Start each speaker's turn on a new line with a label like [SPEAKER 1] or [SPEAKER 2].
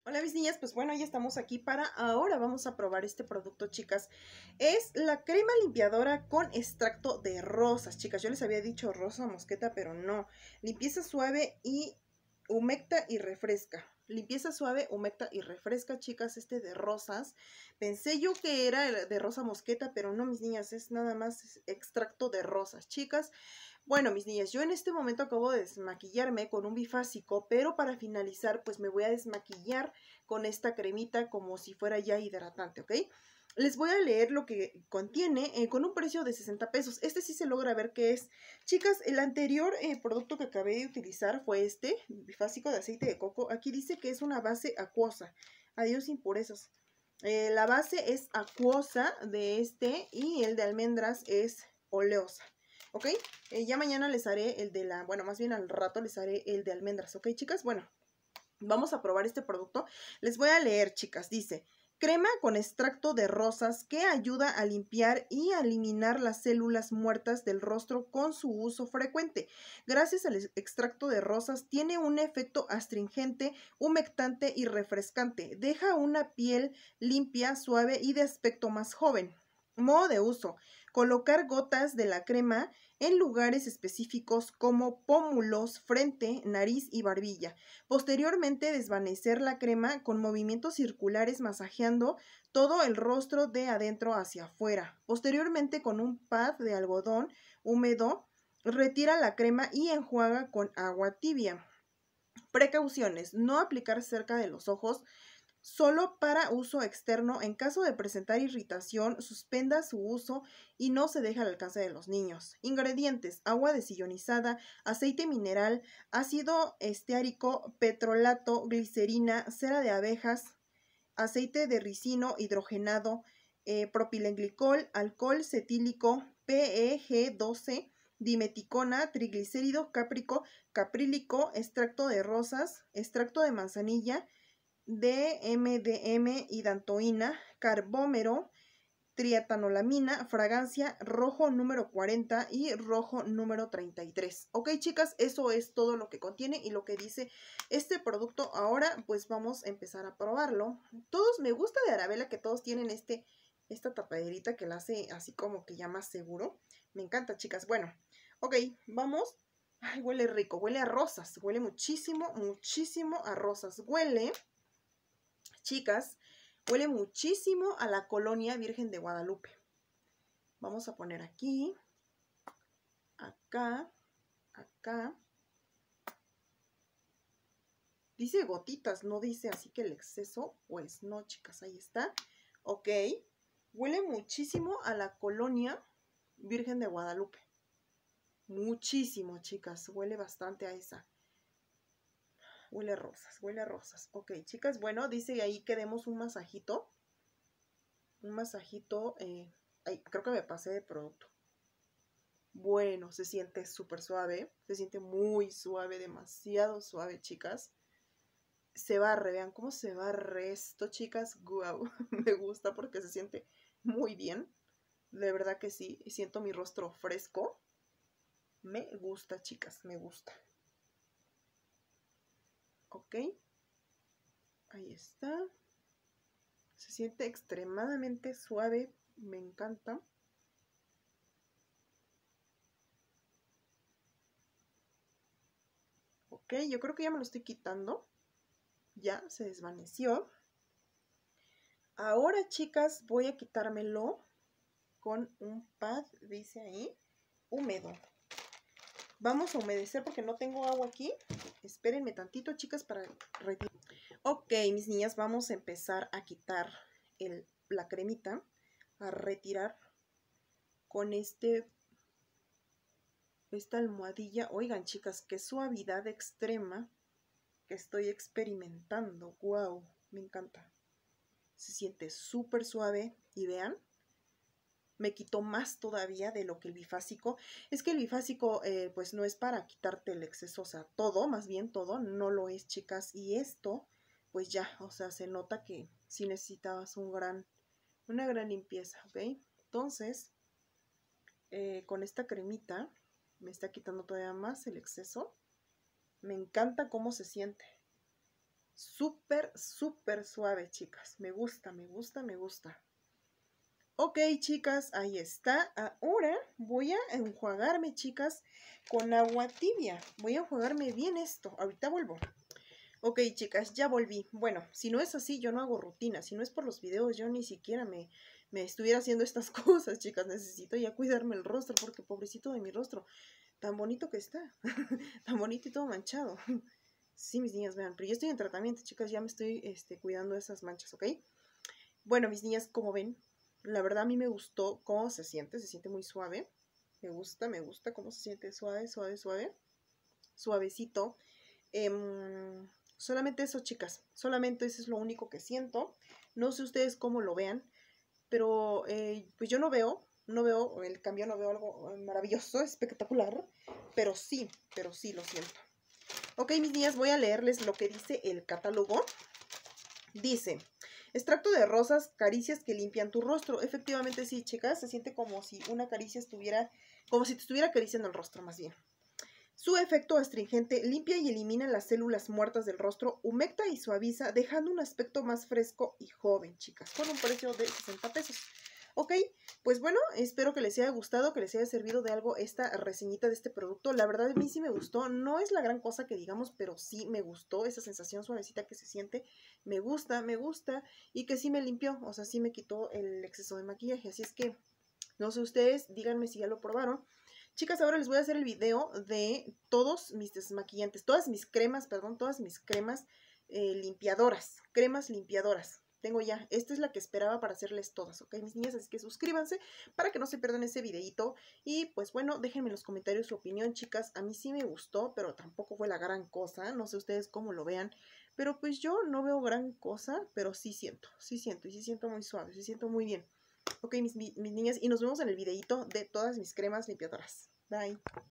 [SPEAKER 1] Hola mis niñas, pues bueno, ya estamos aquí para ahora vamos a probar este producto, chicas. Es la crema limpiadora con extracto de rosas, chicas. Yo les había dicho rosa mosqueta, pero no. Limpieza suave y humecta y refresca. Limpieza suave, humecta y refresca, chicas, este de rosas. Pensé yo que era el de rosa mosqueta, pero no, mis niñas, es nada más extracto de rosas, chicas. Bueno, mis niñas, yo en este momento acabo de desmaquillarme con un bifásico, pero para finalizar, pues me voy a desmaquillar con esta cremita como si fuera ya hidratante, ¿ok? Les voy a leer lo que contiene con un precio de 60 pesos. Este sí se logra ver qué es. Chicas, el anterior producto que acabé de utilizar fue este, bifásico de aceite de coco. Aquí dice que es una base acuosa. Adiós impurezas. La base es acuosa de este y el de almendras es oleosa. ¿Ok? Ya mañana les haré el de la, bueno, más bien al rato les haré el de almendras, ¿ok, chicas? Bueno, vamos a probar este producto. Les voy a leer, chicas. Dice, crema con extracto de rosas que ayuda a limpiar y a eliminar las células muertas del rostro con su uso frecuente. Gracias al extracto de rosas tiene un efecto astringente, humectante y refrescante. Deja una piel limpia, suave y de aspecto más joven. Modo de uso. Colocar gotas de la crema en lugares específicos como pómulos, frente, nariz y barbilla. Posteriormente desvanecer la crema con movimientos circulares masajeando todo el rostro de adentro hacia afuera. Posteriormente con un pad de algodón húmedo retira la crema y enjuaga con agua tibia. Precauciones: no aplicar cerca de los ojos, solo para uso externo. En caso de presentar irritación, suspenda su uso y no se deje al alcance de los niños. Ingredientes: agua desillonizada, aceite mineral, ácido esteárico, petrolato, glicerina, cera de abejas, aceite de ricino hidrogenado, propilenglicol, alcohol cetílico, PEG12, dimeticona, triglicérido cáprico, caprílico, extracto de rosas, extracto de manzanilla, DMDM, hidantoína, carbómero, trietanolamina, fragancia, rojo número 40 y rojo número 33. Ok, chicas, eso es todo lo que contiene y lo que dice este producto. Ahora pues vamos a empezar a probarlo. Todos, me gusta de Arabella que todos tienen esta tapaderita que la hace así como que ya más seguro. Me encanta, chicas. Bueno, ok, vamos. Ay, huele rico, huele a rosas, huele muchísimo, muchísimo a rosas. Huele, chicas, huele muchísimo a la colonia Virgen de Guadalupe. Vamos a poner aquí, acá, acá. Dice gotitas, no dice así que el exceso. Pues no, chicas, ahí está. Ok, huele muchísimo a la colonia Virgen de Guadalupe. Muchísimo, chicas, huele bastante a esa. Huele a rosas, huele a rosas. Ok, chicas, bueno, dice ahí que demos un masajito. Un masajito, ay, creo que me pasé de producto. Bueno, se siente súper suave, se siente muy suave, demasiado suave, chicas. Se barre, vean cómo se barre esto, chicas. Wow, me gusta porque se siente muy bien. De verdad que sí, siento mi rostro fresco. Me gusta, chicas, me gusta. Ok, ahí está. Se siente extremadamente suave, me encanta. Ok, yo creo que ya me lo estoy quitando. Ya se desvaneció. Ahora, chicas, voy a quitármelo con un pad, dice ahí, húmedo. Vamos a humedecer porque no tengo agua aquí. Espérenme tantito, chicas, para retirar. Ok, mis niñas, vamos a empezar a quitar la cremita, a retirar con esta almohadilla. Oigan, chicas, qué suavidad extrema que estoy experimentando. Wow, me encanta. Se siente súper suave y vean, me quitó más todavía de lo que el bifásico. Es que el bifásico pues no es para quitarte el exceso, o sea, todo, más bien todo, no lo es, chicas. Y esto, pues ya, o sea, se nota que sí necesitabas una gran limpieza, ¿ok? Entonces, con esta cremita me está quitando todavía más el exceso. Me encanta cómo se siente. Súper, súper suave, chicas. Me gusta, me gusta, me gusta. Ok, chicas, ahí está. Ahora voy a enjuagarme, chicas, con agua tibia. Voy a enjuagarme bien esto. Ahorita vuelvo. Ok, chicas, ya volví. Bueno, si no es así, yo no hago rutina. Si no es por los videos, yo ni siquiera me estuviera haciendo estas cosas, chicas. Necesito ya cuidarme el rostro, porque pobrecito de mi rostro. Tan bonito que está. Tan bonito y todo manchado. Sí, mis niñas, vean. Pero yo estoy en tratamiento, chicas. Ya me estoy cuidando de esas manchas, ¿ok? Bueno, mis niñas, como ven, la verdad a mí me gustó cómo se siente muy suave. Me gusta cómo se siente suave, suave, suave. Suavecito. Solamente eso, chicas. Solamente eso es lo único que siento. No sé ustedes cómo lo vean, pero pues yo no veo el cambio, no veo algo maravilloso, espectacular, pero sí lo siento. Ok, mis niñas, voy a leerles lo que dice el catálogo. Dice, extracto de rosas, caricias que limpian tu rostro. Efectivamente sí, chicas, se siente como si una caricia estuviera, como si te estuviera acariciando el rostro más bien. Su efecto astringente limpia y elimina las células muertas del rostro, humecta y suaviza, dejando un aspecto más fresco y joven, chicas, con un precio de 60 pesos. Ok, pues bueno, espero que les haya gustado, que les haya servido de algo esta reseñita de este producto. La verdad a mí sí me gustó, no es la gran cosa que digamos, pero sí me gustó esa sensación suavecita que se siente. Me gusta, y que sí me limpió, o sea, sí me quitó el exceso de maquillaje. Así es que, no sé ustedes, díganme si ya lo probaron. Chicas, ahora les voy a hacer el video de todos mis desmaquillantes, todas mis cremas limpiadoras, cremas limpiadoras. Tengo ya, esta es la que esperaba para hacerles todas, ¿ok, mis niñas? Así que suscríbanse para que no se pierdan ese videito. Y pues bueno, déjenme en los comentarios su opinión, chicas. A mí sí me gustó, pero tampoco fue la gran cosa. No sé ustedes cómo lo vean, pero pues yo no veo gran cosa, pero sí siento, y sí siento muy suave, sí siento muy bien. Ok, mis niñas, y nos vemos en el videito de todas mis cremas limpiadoras. Bye.